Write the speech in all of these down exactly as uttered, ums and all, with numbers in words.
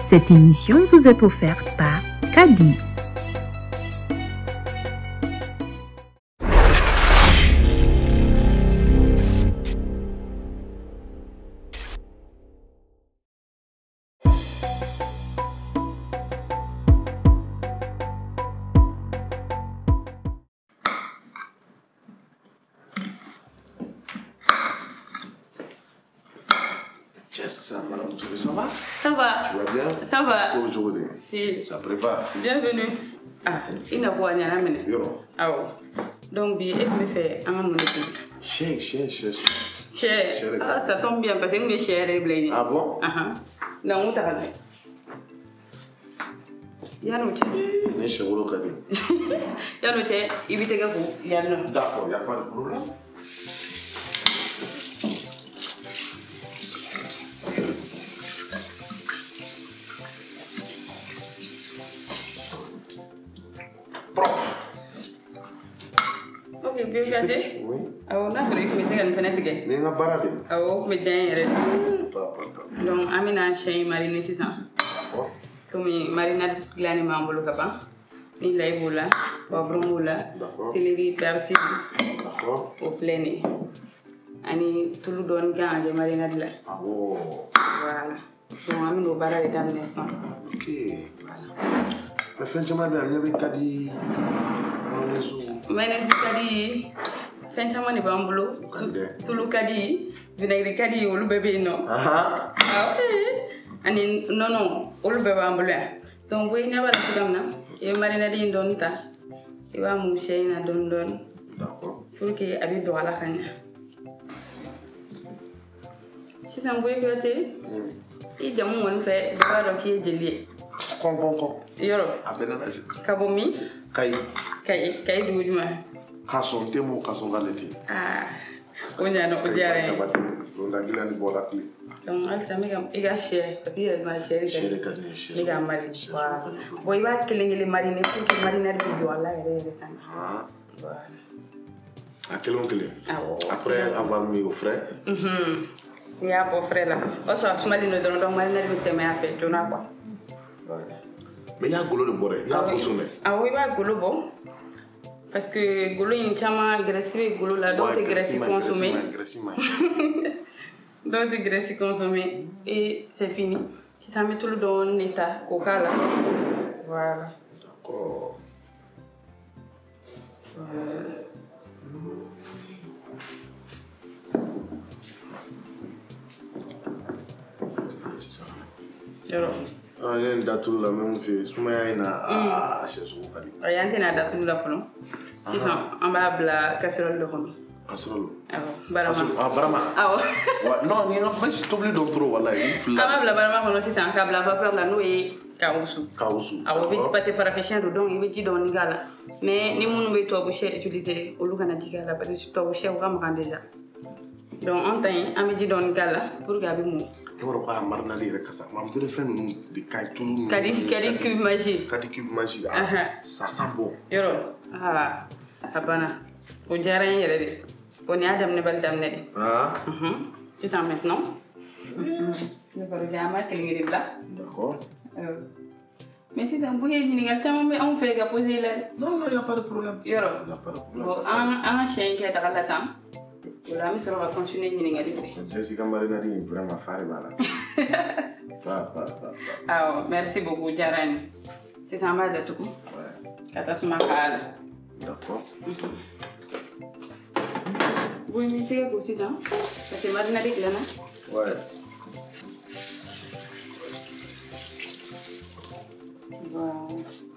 Cette émission vous est offerte par Kadi. Ça, madame Touré, ça va? Ça va. Tu vas bien? Ça va. Aujourd'hui, si. Ça prépare. Bienvenue. Ah, il n'a pas rien à mener. Ah ouais. Donc, bien, il me fait un moment de Cher, cher, cher. Cher. Ah, ça tombe bien parce que je suis cher et blé. Ah bon? Ah ah. Non, on t'a pas. Yannou, tu es. Je suis au localité. Yannou, tu es. Il vit à vous. Yannou. D'accord, il n'y a pas de problème. Ok, bien fait. Oui. Alors, là, je vais mettre une fenêtre. Mais on a barré. Alors, mais tiens, donc, Amina Chez Marine, c'est ça. Comme marinade glane mambolo kapa, ni laïboula, poivron moula, céleri, persil, au fléné. Ani tout le don gang de marinade là. Ah bon. Voilà. Donc, Amina au barra de dame naissant. Ok. Mais fin de semaine, il y avait Kadi. Mais n'est-ce Kadi? Fin de semaine, il va en boulot. Tout le Kadi, vinaigre Kadi ou le bébé non. Ah ok. Ani non non, olu bebe ambulé. Donc boy ne bala fugam na, e marinade yi don ta. E wa mu sheyna don don. D'accord. Pour que abi do ala kanya. Si sam boy grate. E jamu won fe ba do ki jeli. Kon kon kon. Yoro. Abena na ji. Kabomi. Kay. Kay kay dujuma. Kason temo kason galeti. Ah. Onya no odiare. On a gilani bola kli. Donc, elle s'est mis à cher, et puis elle m'a chéri. Chéri, chéri, chéri. Il a mariné. Bon, il va qu'il ait mariné pour qu'il marine le bidou là et le temps. Ah. Voilà. À quel oncle? Ah après avoir mis au frais. Mhm. Il y a pas frais là. On se passe mal le don donc marine le thème à faire, tu n'as pas. Voilà. Mais il y a golo de boré, il y a consommé. Ah oui, il y a golo bon. Parce que golo il y a un chama graissé golo là donc graissé consommé. Donc, de graisse consommée et c'est fini. Si ça met tout le dans un état, coca là. Voilà. D'accord. Voilà. Alors. Ah, il y a une date là, même fait. Soumaya ina ah chez vous kadi. Il y a une date là folon. Si ça on va la casserole de rhum. Casserole. Ah barama. Ah barama. Ah ouais. Non, ni nga fa ci tobli don trop wallahi. Ah ma barama folon si ça en câble vapeur là nous et kaousu. Kaousu. Ah ouais, parce que faire réfléchir donc il veut dire dans nigala. Mais ni mon veut toi boucher utiliser au lugar na digala parce que toi boucher au kam déjà. Donc on temps on me dit dans nigala pour gabi mo. Euro ko marnali rek ça mam de fen de kay tout. Kadi kadi cube magique. Kadi cube magique. Ah, ça sent bon. Yoro. Ah. Abana. Au jardin yere de. On est adam ne bal dam ne. Ah. Mhm. Tu sens maintenant? Mhm. Ne pas le jamais qu'il là. D'accord. Euh. Mais si ça bouge ni ngal tama mais on fait ga poser là. Non non, il y a pas de problème. Yoro. Il y a pas de problème. Bon, un un chien qui a dans la temps. Voilà, mais ça va continuer ni ngal fait. Jessica Marinari vraiment faire voilà. Pa pa pa. Ah, merci beaucoup Jarani. C'est ça mal de tout. Ouais. Katasuma kala. D'accord. Oui, mais c'est aussi ça. C'est marinade là, non? Ouais. Wow.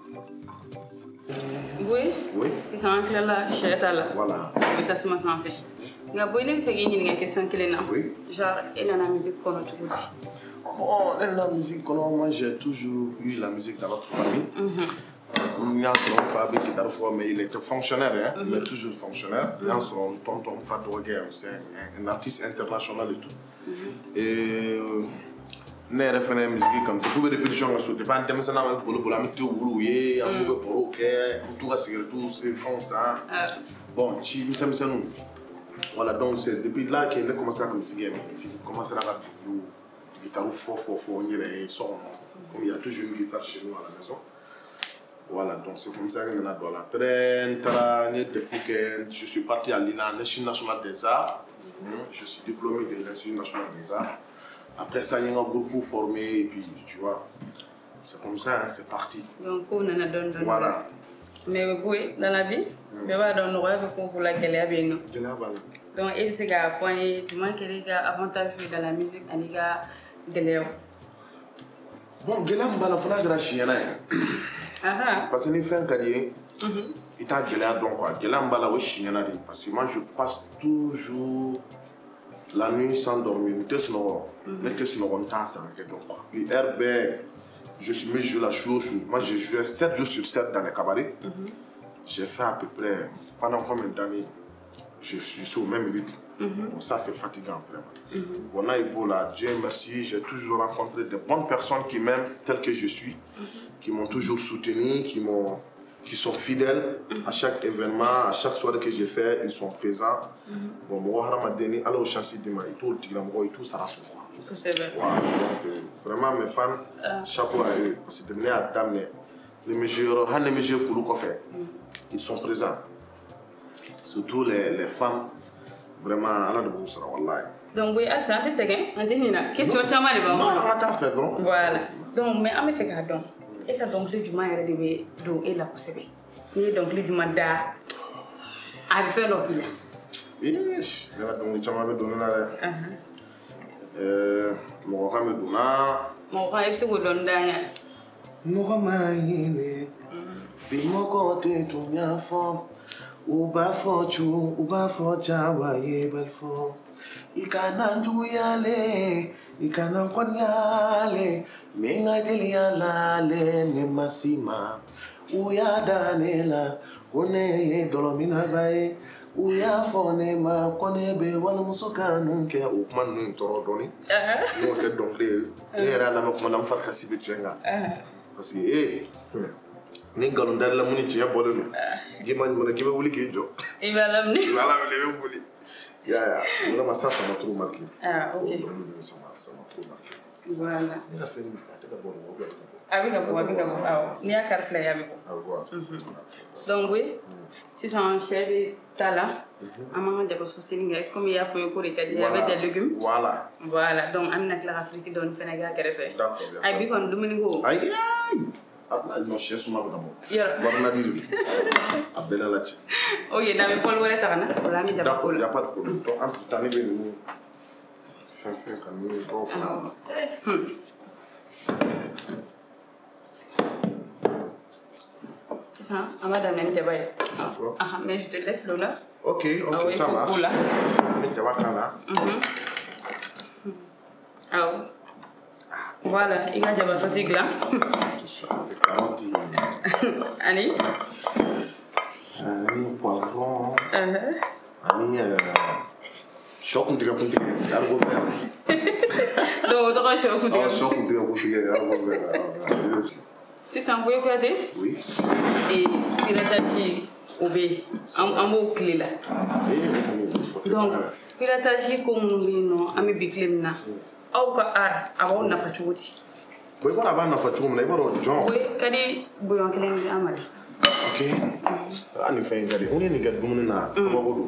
Oui? Oui. C'est un clé là, chète là. Voilà. Mais t'as souvent ça fait. Nga boy ne fait gagner une question qui est là. Oui. Genre, elle a la musique qu'on a tout dit. Bon, la musique, moi j'ai toujours eu la musique dans notre famille. Il y a un Fabi qui est mais il était fonctionnaire, hein? Mm -hmm. Il est toujours fonctionnaire. Il y a son tonton Fadoguer, c'est un, un artiste international et tout. Mm -hmm. Et ne refait la musique comme tout. Vous pouvez répéter sur le pas de maintenant avec pour pour la météo brouillé, un peu pour ok, tout va se tout c'est font ça. Bon, si nous sommes ça nous. Voilà, donc c'est depuis là qu'il a commencé à la musique. Il commence à la guitare fort fort fort, il est son. Comme il y a toujours une guitare chez nous à la maison. Voilà, donc c'est comme ça que je je suis parti à l'Institut national des arts. Je suis diplômé de l'Institut national des arts. Après ça, il y a beaucoup formé et puis tu vois, c'est comme ça, hein, c'est parti. Donc, on en a donné. Voilà. Mais oui, dans la vie, je vais donner le rêve pour la gueule. Donc, il s'est gars, tu manques les gars avantages dans la musique, et les gars gueule. Bon, gueule, on va la faire la chienne. Parce que les fins carrière, il t'a gueule donc quoi. Gueule, on va la chienne parce que moi je passe toujours la nuit sans dormir. Mais qu'est-ce qu'on a ça donc quoi. Les R B, je suis mis la chose. Moi j'ai joué sept jours sur sept dans les cabarets. J'ai fait à peu près pendant combien d'années? Je suis au même rythme. Mm-hmm. Ça, c'est fatigant, vraiment. Mm-hmm. On a eu beau là, Dieu merci, j'ai toujours rencontré de bonnes personnes qui m'aiment tel que je suis, mm-hmm. qui m'ont toujours soutenu, qui, m'ont, qui sont fidèles mm-hmm. à chaque événement, à chaque soirée que j'ai fait, ils sont présents. Mm-hmm. Bon, moi, je vais aller au chantier de ma tout le tout ça reste quoi. C'est vrai. Voilà, donc, euh, vraiment, mes fans, uh. chapeau à eux. Parce que de à dame, les mesures, les mesures pour le faire, ils sont présents. Surtout les, les femmes, vraiment, à la de Boussa, wallahi. Donc, oui, à ça, c'est que, on dit, question de chamar, non, on va faire, non? Voilà. Donc, mais on me fait qu'à donc, et ça donc, le jument est arrivé, donc, et la possible. Et donc, le jument d'a, a fait l'opinion. Oui, je vais donc, le chamar me donner là. Euh, mon roi me donna. Mon roi est sur le don d'un. Mon roi m'a yéné. Puis mon côté, tout bien fort. Uba fochu, uba focha waye balfo. Ikana nduyale, ikana konyale. Menga deliala le ne masima. Uya danela, kone dolomina bae. Uya fone ma kone be wala musoka nunke ukman nun toro doni. Mo ke donc le era la mo na farka sibe chenga. Parce que eh ni galon dal la muni ci ya bolé lu gimañ mo ne ki be wuli ki jo i balam ni wala le wuli ya ya mo ma ça ça m'a trop marqué. Ah OK, ça m'a ça m'a trop marqué. Voilà, ni a fait ni ta ka bon wo be avec ka avec ka ah ni a carte là avec ah voilà. Donc oui, si son chef tala amanga de social comme il y a fait pour les cadres avec des légumes. Voilà. Voilà, donc amna clara frite don Sénégal ka refé. D'accord. Ay bi kon domingo. Aïe aïe. Ah non, je suis mal d'abord. Voilà, dire. Abdella Lachi. Ok, dans le pôle où est-ce que on a mis d'accord, il n'y a pas de problème. Donc, entre temps, il y a une chanson quand même. C'est ça, on va donner un débat. Ah, mais je te laisse là. Ok, ok, ça marche. Mais tu vas quand là. Ah oui. Voilà, il y a déjà votre sigla. Annie Annie, poivron. Annie, choc on dirait qu'on dirait algo vert. Donc, on choc on dirait. Choc on dirait qu'on dirait algo vert. Tu t'en veux regarder? Oui. Et piratage obé, un mot clé là. Donc, piratage comme nous, ami biclem na. Au ka ar avant na fatudi. Oui, voilà, avant na fatudi, mais voilà, John. Oui, kadi bouillon kelen bi amal. Ok. Ah, ni fait regarder. On est négats comme on a. Comment vous?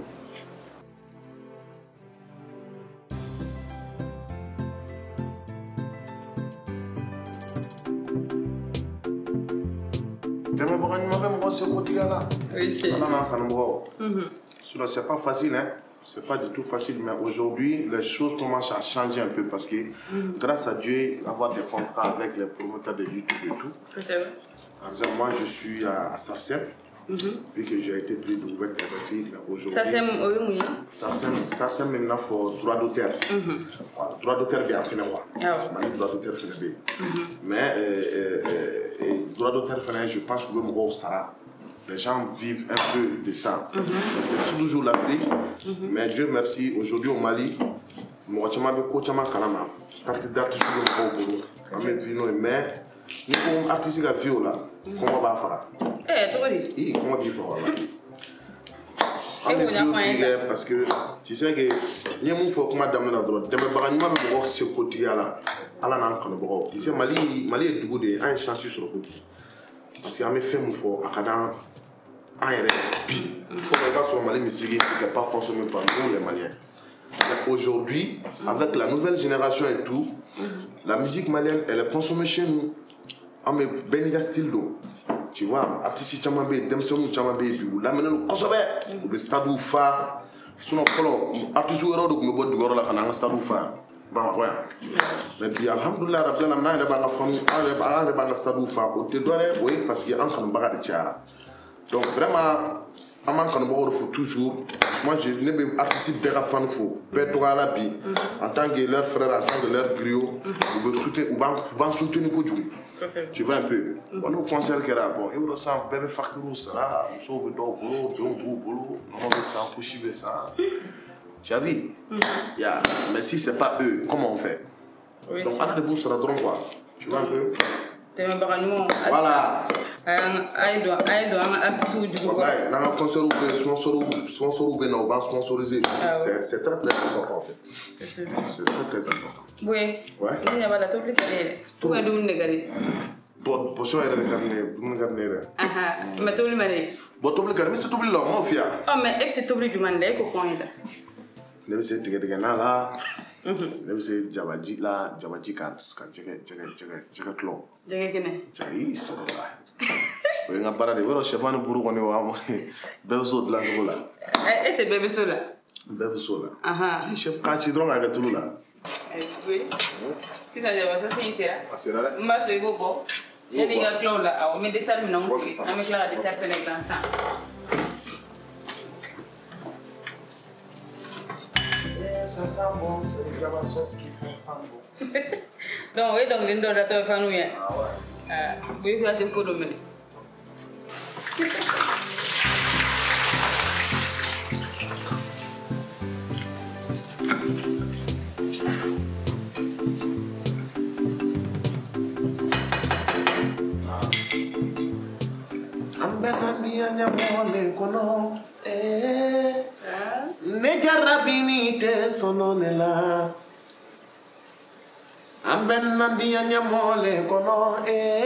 Demain, vous allez me voir ce côté-là. Oui, c'est. Non, non, non, non. C'est pas facile, hein. C'est pas du tout facile, mais aujourd'hui, les choses commencent à changer un peu parce que, mm-hmm. grâce à Dieu, avoir des contrats avec les promoteurs de YouTube et tout. C'est vrai. Par exemple, moi, je suis à, à Sarsem, mm-hmm. vu que j'ai été pris de nouvelles thérapies aujourd'hui. Sarsem, oui, oui. Sarsem, Sarsem maintenant, il faut droit d'auteur. Voilà, droit d'auteur, bien, finalement. Ah oui. Droit d'auteur, finalement. Mais, euh, euh, euh, droit d'auteur, finalement, je pense que vous me Sarah. Les gens vivent un peu de ça. Mm-hmm. C'est toujours l'Afrique, mm-hmm. mais Dieu merci, aujourd'hui au Mali, moi je m'appelle Kochama Kalama. Carte d'artiste sur le Congo. Mais nous sommes artistes qui vivent là. Comment on va faire? Eh, tu vois? Oui, comment on va faire? On est vieux parce que tu sais que il y a mon faut comment d'amener la droite. Demain, par exemple, on va se côté là. Allah n'a pas le tu sais, Mali, Mali est debout de un chance sur le côté. Parce qu'il y a mes femmes faut à Canada. Ah, il y a des faut regarder sur Mali musique qui n'est pas consommé par nous les Maliens. Aujourd'hui, avec la nouvelle génération et tout, la musique malienne, elle est consommée chez nous. On met Beniga style d'eau. Tu vois, après si tu as un bébé, tu as un bébé, là maintenant, on consomme. Le stade où fa, sinon, après si on a un peu de goro là, on a un stade où fa. Bon, ouais. Mais puis, alhamdoulilah, rappelez la main, on a un famille, on a un stade où fa. On te doit, oui, parce qu'il y a un peu de tiara. Donc vraiment, à man kan faut toujours. Moi, je n'ai pas participé à fan fou. Père à la vie. En tant que leur frère, en tant que leur griot, ou be soutenir, ou ban soutenir Koudjou. Tu vois un peu. On a concert qui est là. Bon, il ressent bébé facturou ça. On sauve le dos, boulot, boulot, boulot. On va ça, coucher ça. Tu as vu? Yeah. Mais si c'est pas eux, comment on fait? Donc, on a des bons sur la drone quoi. Tu vois un peu. Voilà. Aïe, doit, aïe, doit, un petit sou du coup. Ouais, dans un concert où sponsor ou bien on va sponsoriser. C'est très très important en fait. C'est très très important. Oui. Ouais. Il n'y a pas la table qui est. Tout est doux négatif. Bon, pour ça, il y a des carnets, vous me gardez. Ah ah. Mais tout le monde est. Bon, tout le monde, mais c'est tout le monde, mon fier. Ah, mais est-ce que tout le monde est au point là? Ne me c'est que là. Ne me c'est Jabadji là, Jabadji cards, quand tu es, tu es, tu es, tu es clos. Tu es qui n'est? Tu es ça. Oui, on a parlé de voilà, chef on est pour on est wa, bébé saut là, voilà. Eh, c'est bébé saut là. Bébé saut là. Ah ah. Chef quand tu drôle avec tout là. Oui. Si ça devait ça c'est ici là. Ah c'est là. M'a fait bobo. Il y a des gars clos là, on met des salles non. On met là des salles avec l'ensemble. Ça sent bon, c'est déjà ma sauce qui sent bon. Donc, oui, donc, je dois te faire nous. Ah ouais. Oui, je vais te faire nous. Ambenandianya mole kono eh ne jarabini te sononela Ambenandianya mole kono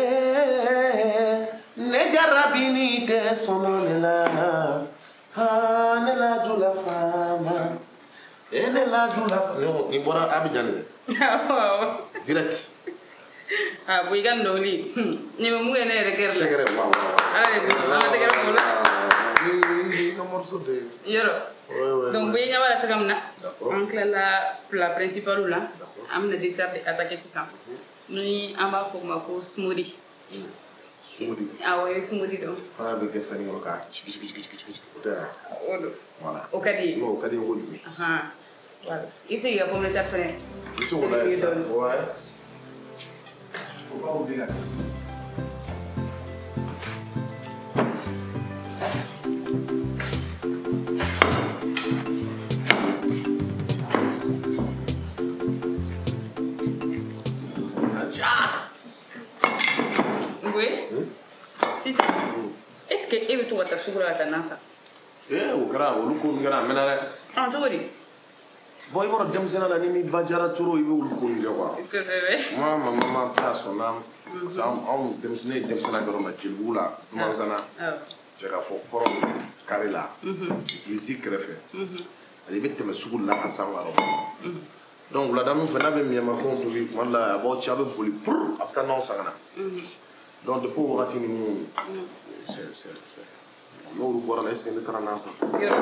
eh ne jarabini te sononela ha ne la dula fama e ne la dula fama ni bora Abidjan direct. Ah, vous avez dit que ni me mouille ne regarde. Regarde, wow. Allez, vous allez regarder là. Oui, non morceau de. Yoro. Ouais, ouais. Donc, vous avez la chose là. Donc la la principale là, am na dessert attaquer sur ça. Nous on va faire ma course smoothie. Smoothie. Ah ouais, smoothie donc. Ça avec des fans au cas. Chiki chiki chiki chiki. Voilà. Au cadi. Non, au cadi on dit. Ah. Voilà. Ici il y a pour me faire faire. Ici on a ça. Ouais. On va ouvrir la question. Oui. Si. Est-ce que tu veux tout sucre à ta nasa? Eh, au grand, au loup qu'on gagne, mais ah, tu vois. Bon, il va y avoir des gens qui vont turo, il va loup qu'on gagne. C'est vrai. Moi, ma maman passe son âme. Ça, on dem sene dem sene garo ma chilbula, manzana. Je ga fo poro carré là. Musique refait. Ali bette me sugul la asanga ro. Donc la dame fait n'avait mis ma fond to bi wala abo chabe boli pour après non sangana. Donc de pour ratini mu c'est c'est c'est. No ru bora la est ne trana sa.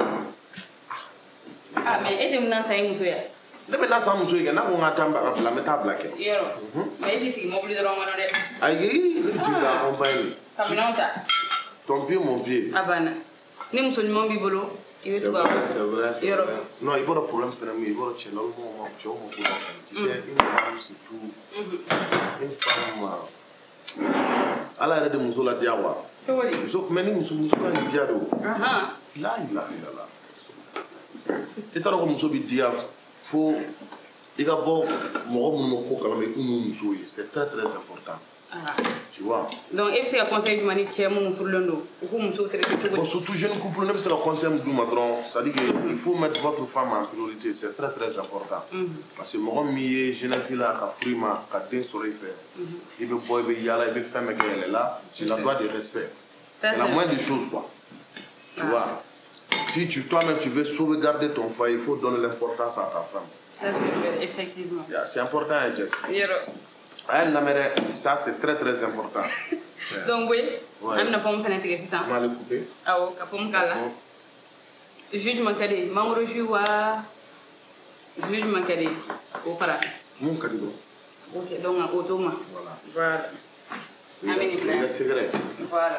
Ah mais et dem nan tay muso ya. Debe na sa muso ya na ko ngata mba la meta black. Yoro. Mais il fi mobile de rongo no de. Ayi, le tu la compagnie. Caminanta. Ton pied mon pied. Abana. Ni muso ni mon bibolo. C'est vrai, c'est vrai, c'est vrai. Non, il y a un problème, c'est qu'il y a un problème, tu sais, une femme, c'est tout. Une femme, elle a des moussoula diawa. Mais les moussoula diado. Là, il a, il a là. Et tant que moussoula dia, faut, il y a bon, mon homme, mon coq, c'est très très important. Tu vois. Donc, est-ce que le conseil du mani est mon pour le dos? Surtout jeune couple, c'est le conseil du madron. C'est-à-dire qu'il faut mettre votre femme en priorité. C'est très très important. Parce que moi, je suis jeunesse là, je suis frima, je suis sourire. Il veut boire, il veut y aller, il veut faire, mais elle est là. C'est la loi de respect. C'est la moindre des choses, quoi. Tu vois. Si tu, toi-même tu veux sauvegarder ton foyer, il faut donner l'importance à ta femme. Ça, c'est vrai, effectivement. Yeah, c'est important, hein, Jess. Ça, c'est très très important. Yeah. Donc, oui, je vais vous faire ça. Je vais le couper. Ah, oui, je vais vous faire ça. Jugement cadé. Maman joue à jugement cadé. Au para. Mon cadeau. Ok, donc, à automa. Voilà. Voilà. C'est le secret. Voilà.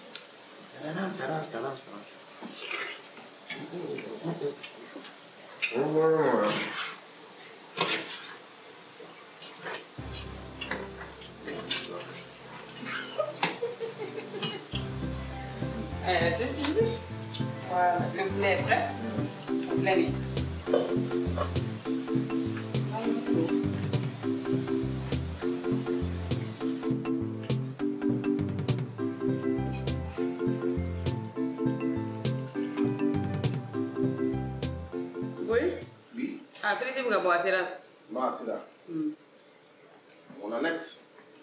Voilà, le poulet est prêt. Allez. Après, tu vas boire là. Non, c'est là. On en est.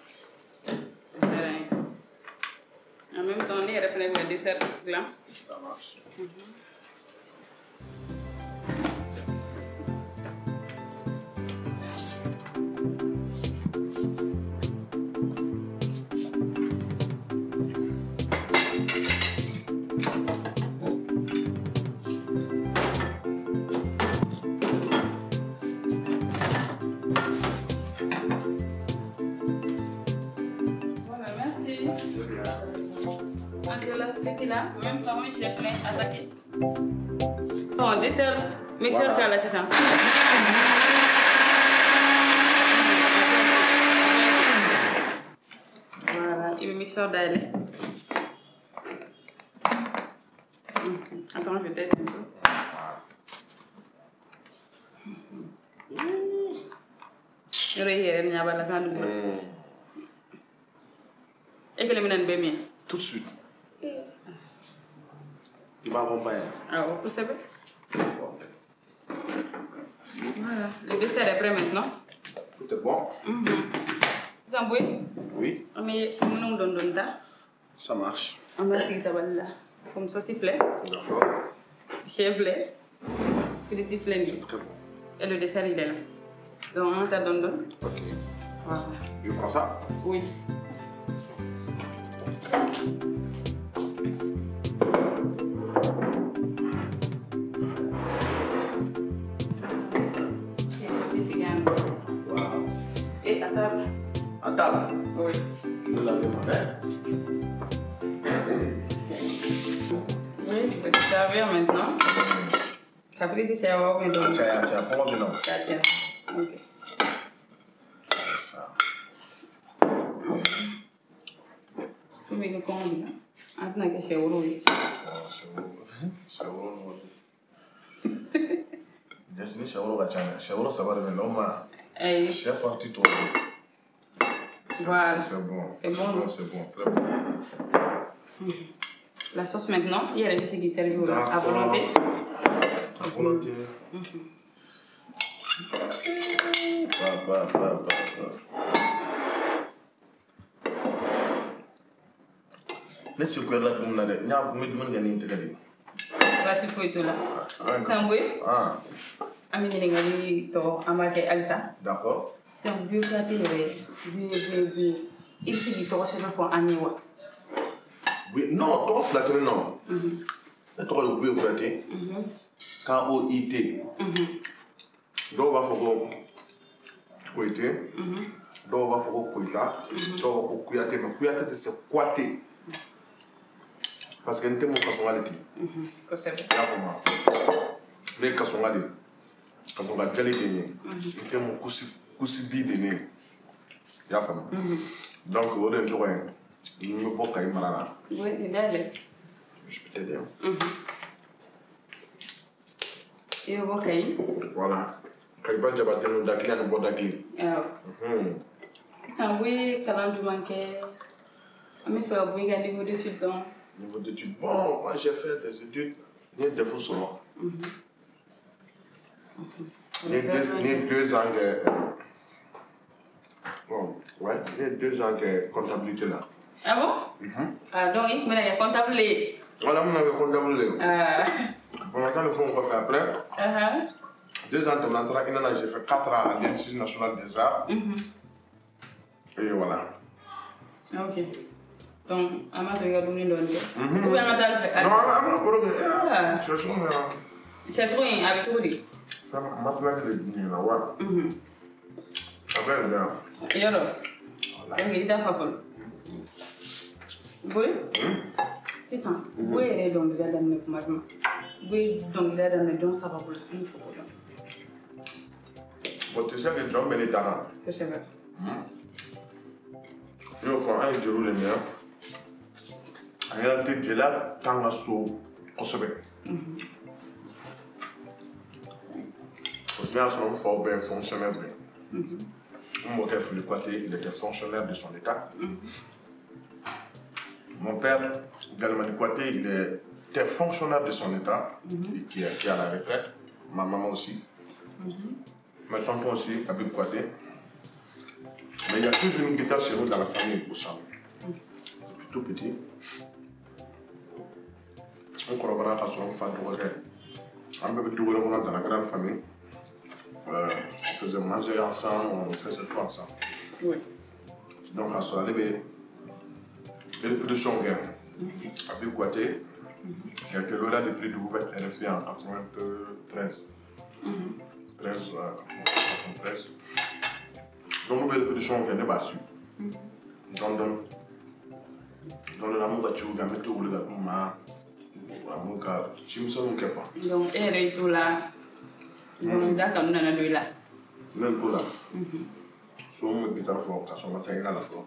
En même temps, on est refait le dessert là. Ça marche. Là, même temps, je l'ai plein attaqué. Bon, dessert, mixeur voilà. Là, c'est ça. Voilà, et le mixeur d'aller. Attends, je vais tester un peu. Je vais y aller, la canne. Et que les ménages bien. Tout de suite. Tu vas accompagner. Ah, vous savez? Voilà. Le dessert est prêt maintenant. Tout est bon. Vous en voulez? Oui. Mais nous donne donne ça. Ça marche. On va essayer de là. Comme ça, sifflet. D'accord. Chèvre. Petit sifflet. C'est très bon. Et le dessert, il est là. Donc, on t'a donné. Ok. Voilà. Je prends ça? Oui. À table? Oui. Je vais laver ma main. Oui, tu peux te servir maintenant. Après, tu vas voir maintenant. Tiens, tiens, prends-moi maintenant. Tiens, tiens. Ok. C'est ça. Tu mets le combi, là. Attends que je vais rouler. Oh, c'est rouleau. Just ni shaworo ga chana. Shaworo ça va devenir ma. Hey. Chef parti toi. Voilà. C'est bon. C'est bon. C'est bon, très bon. La sauce maintenant, il y a la musique qui servi à volonté. À volonté. Bah, bah, bah, bah, bah. Laisse le là pour me dire, n'a pas de gagner intégrer. Vas-y, faut être là. Tamboué. Ah. Ami ni ngali to amake Alisa. D'accord. C'est un vieux plat vieux vieux vieux. Il s'est dit to c'est pas pour aniwa. Oui, non, toi flatter non. Mhm. Toi le vieux flatter. Mhm. K O I T. Mhm. Donc va faut koité. Mhm. Donc va faut koita. Donc va koyate mais koyate c'est koité. Parce que n'était mon personnalité. Mhm. Que c'est bien. Là mais kasongali. Kasonga jali gagné. N'était mon kusi kusi bi dene. Ya fama. Donc au début rien. Il me faut qu'il m'arrête. Oui, il est. Je peux t'aider. Et au OK. Voilà. Quand il va jabater nous d'accueillir nous bon d'accueillir. Ah. Oui, talent du manqué. Mais il faut un niveau d'études. Niveau d'études. Bon, moi j'ai fait des études. Il y a des faux seulement. Il y a deux ans de. Bon, ouais, il y a deux ans de comptabilité là. Ah bon? Ah, donc il y a comptabilité. Voilà, on avait comptabilité. Ah. Pendant que le fond, on va faire après. Deux ans de l'entrée, j'ai fait quatre ans à l'Institut national des arts. Et voilà. Ok. Donc, on va te regarder le nom. Ou bien on t'a fait. Non, non, non, non, non. Je suis un Je suis un avec tout. Ça m'a fait le dîner là, ouais. Ça va être bien. Et alors? Il est d'accord. Oui? C'est ça. Oui, il est donc là dans le commandement. Oui, donc là dans le don, ça va vous le faire. Bon, tu sais que John Benitara. Je sais pas. Il faut un jour le mien. En réalité, j'ai là tant à saut au sommet. Parce que là, son fort bien fonctionnaire. Mon père, il était fonctionnaire de son état. Mon père, également du côté, il était fonctionnaire de son état, qui est à la retraite. Ma maman aussi. Ma tante aussi, à Bikouaté. Mais il y a toujours une guitare chez nous dans la famille pour ça. Depuis tout petit. On collabore à son enfant de regret. On peut tout le monde dans la grande famille. Euh, on faisait manger ensemble, on faisait tout ensemble. Oui. Donc à ce moment-là, il y a plus de chongin. À Bikouaté, qui a été lauréat du prix de Ouvert R F I en quatre-vingt-treize. treize, quatre-vingt-treize. Donc, nous avons des choses qui sont battues. Donc, dans l'amour que tu as mis tout le monde, l'amour que tu me sens pas. Donc, elle est tout là. Donc, là, ça nous a donné là. Même tout là. Si on me dit que tu as fait un son matin, il a la foi.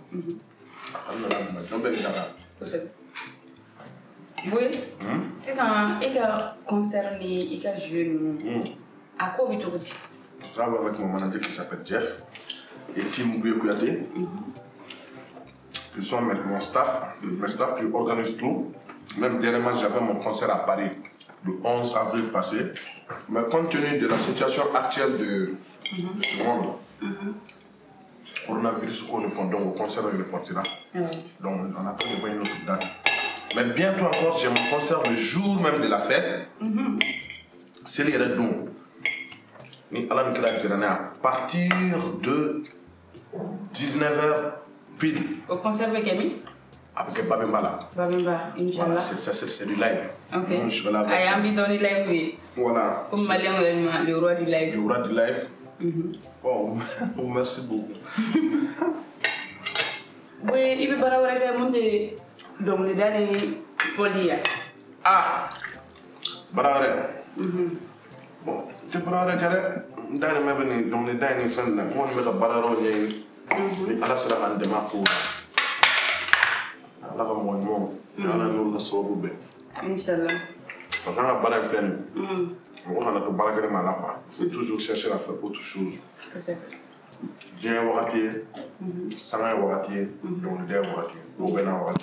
Oui. Si ça est concerné, il y a jeune. À quoi vous dites? Je travaille avec mon manager qui s'appelle Jeff. Et Tim Kouyaté, qui sont mon staff, mes staff qui organisent tout. Même dernièrement, j'avais mon concert à Paris le onze avril passé. Mais compte tenu de la situation actuelle de ce monde, coronavirus, nous fondons au concert avec le portira. Donc, on attend de voir une autre date. Mais bientôt encore, j'ai mon concert le jour même de la fête. C'est les Redons. À partir de dix-neuf heures pile. Au concert avec Amy? Avec Babemba là. Babemba, Inch'Allah. Voilà, c'est du live. Ok. Donc, je vais là. I am dans le live, oui. Voilà. Comme Malien, le roi du live. Le roi du live. Oh, merci beaucoup. Oui, il peut pas avoir été monté dans le dernier folie. Ah! Barare. Bon, tu peux aller à dans le dans le dernier fan là, on met la barare au nez. À la sera en démarche pour. Allah va moi non. Allah nous la sauve bien. Inch'Allah. Parce qu'on a barare plein. On a tout barare mal là. Il faut toujours chercher à faire autre chose. J'ai un warati, Sama warati, donc des warati, Obena warati.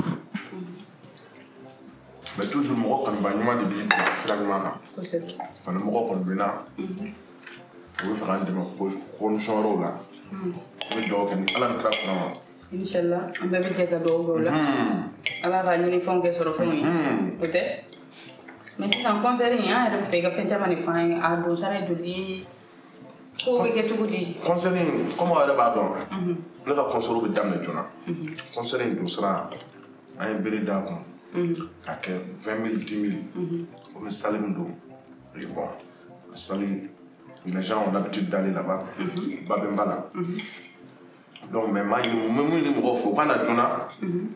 Mais toujours moi quand on va de bien sérieusement. Quand on me reconnaît bien, on va faire un démo pour qu'on change là. On doit gagner à la classe là. Inch'Allah, on va mettre des cadeaux là. Alors on va y faire quelque chose de peut-être. Mais si on pense à rien, on va faire quelque chose de fine. À deux ça est joli. Concerning, comment on va donc le cas concernant le dame de Jonah. Concerning tout cela, un billet d'argent à vingt mille, dix mille, on installe une dôme. Et bon, les gens ont l'habitude d'aller là-bas, Babemba là. Donc, mais moi, il ne faut pas la Jonah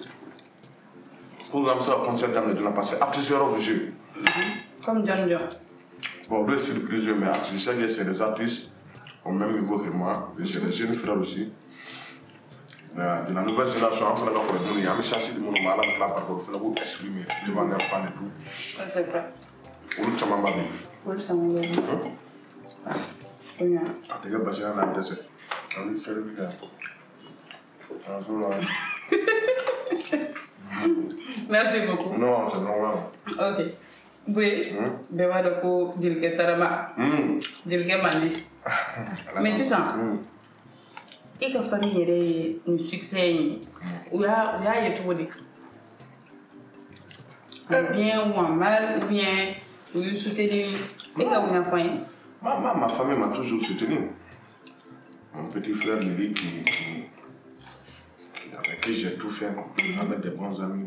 pour lancer le concert dame de Jonah parce que artistes au jeu. Comme John John. Bon, bien sûr, plusieurs, mais je sais que c'est des artistes au même niveau que moi, j'ai des jeunes frères aussi. De la nouvelle génération, on fait encore il y a une chance de mon mal à la part pour vous exprimer devant les fans et tout. C'est vrai. On le chama babi. On le chama babi. Ah, tu as pas géré la désert. On lui fait le vidéo. Merci beaucoup. Non, c'est normal. Ok. Oui, je vais vous dire que ça va. Dire que mandi. Mais tu sens, et que famille est un succès, ou ya ou ya tout dit. Ou bien ou en mal, ou bien vous soutenir. Et que vous n'avez pas. Ma, ma, ma famille m'a toujours soutenu. Mon petit frère Lily, qui, qui, qui, avec qui j'ai tout fait, avec des bons amis,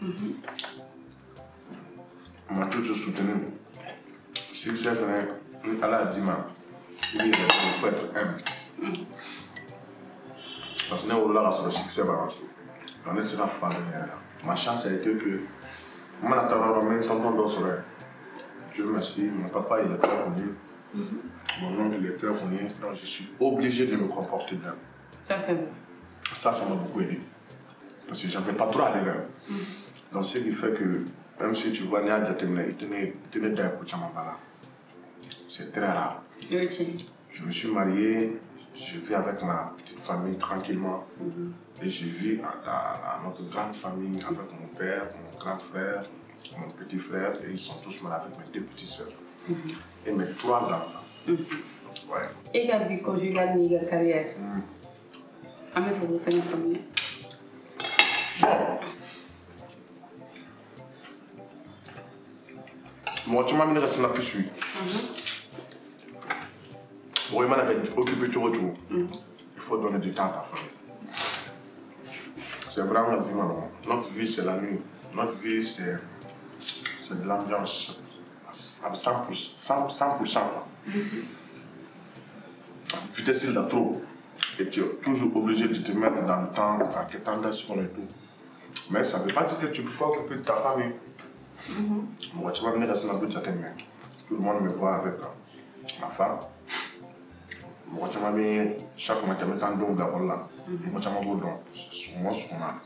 on m'a toujours soutenu. Si c'est vrai, Allah a dit, il faut être humble. Parce que nous, là, sur le succès, on est sur la famille. Ma chance a été que, moi, je suis un peu de Dieu merci, mon papa, il est très connu. Mm-hmm. Mon oncle est très connu, donc je suis obligé de me comporter bien. Ça, c'est bon. Ça, ça m'a beaucoup aidé. Parce que je n'avais pas trop à l'erreur. Mm-hmm. Donc, ce qui fait que, même si tu vois, il tenait d'un coup, c'est très rare. Okay. Je me suis marié, je vis avec ma petite famille tranquillement. Mm-hmm. Et je vis à, à, à notre grande famille avec mon père, mon grand frère, mon petit frère, et ils sont tous mariés avec mes deux petites sœurs. Mm-hmm. Et mes trois enfants. Mm-hmm. Ouais. Et la vie conjugale, la carrière. Comment vous faites une famille? Bon. Moi, tu m'as mis dans la plus. Bon, il m'a occupé tout retour. Il faut donner du temps à ta famille. C'est vraiment la vie, maman. Notre vie, c'est la nuit. Notre vie, c'est de l'ambiance. À cent pour cent. cent pour cent. Vitesse de trop. Et tu es toujours obligé de te mettre dans le temps, à quelle tendance sur et tout. Mais ça ne veut pas dire que tu ne peux pas occuper de ta famille. Moi, tu vas venir à Sénabou, tout le monde me voit avec ma femme. Moi, tu m'as mis chaque matin, je me suis dit, là. Moi, tu m'as dit, sur moi, sur moi,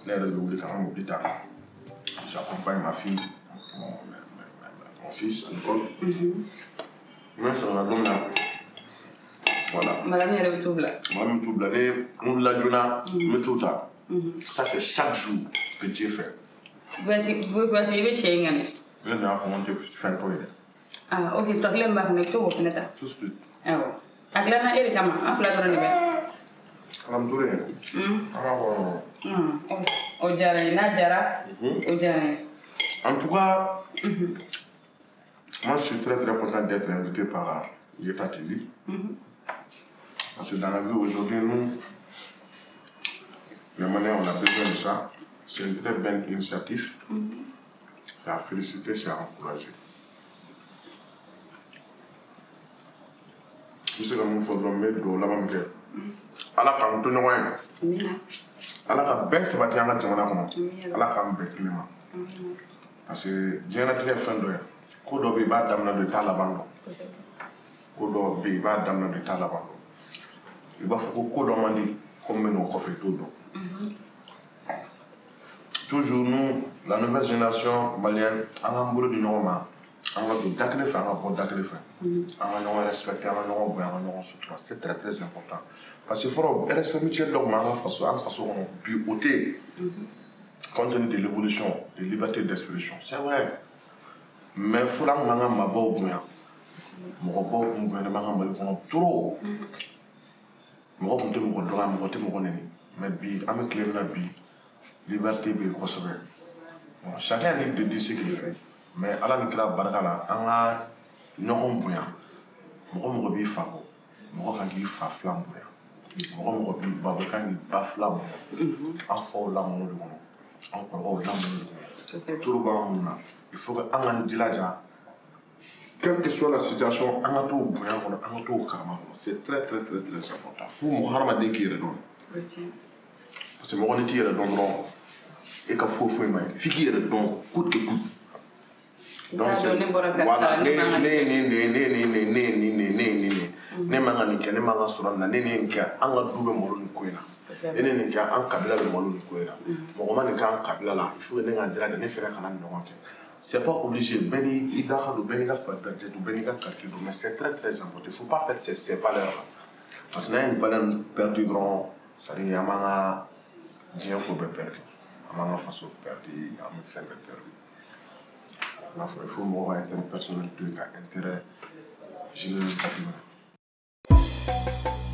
j'accompagne ma fille, mon, mon fils à l'école. Même sur la donne là. Voilà. Madame, elle est tout là. Madame, tout là. Et on l'a dit là, mais tout là. Ça, c'est chaque jour que Dieu fait. Vous avez chez Yann. Je vais faire un peu. Ah, ok, tu as l'air de faire un peu. Tout de suite. Ah, bon. Aglana eri kama afla doro ne be alhamdulillah mm mm o jara na jara o jara en tout cas mm -hmm. moi je suis très très content d'être invité par Yeta T V mm -hmm. parce que dans la vie aujourd'hui nous les manières on a besoin de ça, c'est une très belle initiative. Mm -hmm. C'est à féliciter, c'est à encourager. Je sais que nous faisons mettre de la même chose. Allah quand tu nous vois, Allah quand ben se bâtir en attendant comment, Allah quand ben climat. Parce que Dieu n'a pas fait de, quand on va d'amener de talabando, quand on va d'amener de talabando, il va falloir qu'on demande combien on fait tout. Toujours nous, la nouvelle génération malienne, on a un boulot de normal. On va tout d'accord faire, on va pas d'accord faire. On va nous respecter, on va nous obéir, on va nous soutenir. C'est très très important. Parce qu'il faut respecter mutuel donc en façon, en façon plus haute, compte tenu de l'évolution, de la liberté d'expression. C'est vrai. Mais il faut que nous ayons un bon bien. Nous avons un bon bien, nous avons un bon trop. Nous avons un bon bien, nous avons un bon bien. Mais bi, avec les nabis, liberté bi quoi chacun est libre de dire ce qu'il fait. Mais Allah nous crée baraka la anga ñoxom buya mo mo bi fako mo ko ngi fa flam buya mo mo bi ba ba kan ba flam en fo la mo do mo en ko ko la mo do tout ba mo na il faut que anga dilaja quelle que soit la situation anga to buya ko anga to kama c'est très très très très important faut mo harma de ki redon parce que mo on tire don don et ka fo fo mai fiki redon coûte que coûte. Donc c'est voilà né né né né né né né né né né né né né manga ni kene manga sura na né né nka anga dube molo ni koina né né nka an kabila be molo ni koina mo ko man nka kabila la il faut ne ngandira ne fera kana no nka c'est pas obligé beni idaka do beni ga fa perte do beni ga calcul mais c'est très très important il faut pas perdre ces ces valeurs parce que là une valeur perdue grand ça dit yamanga fɛn ko bɛɛ perdu an b'an ka faso perdu an bɛ fɛn bɛɛ perdu n'a fɔra il faut mɔgɔ ka intérêt personnel to yen ka intérêt général ta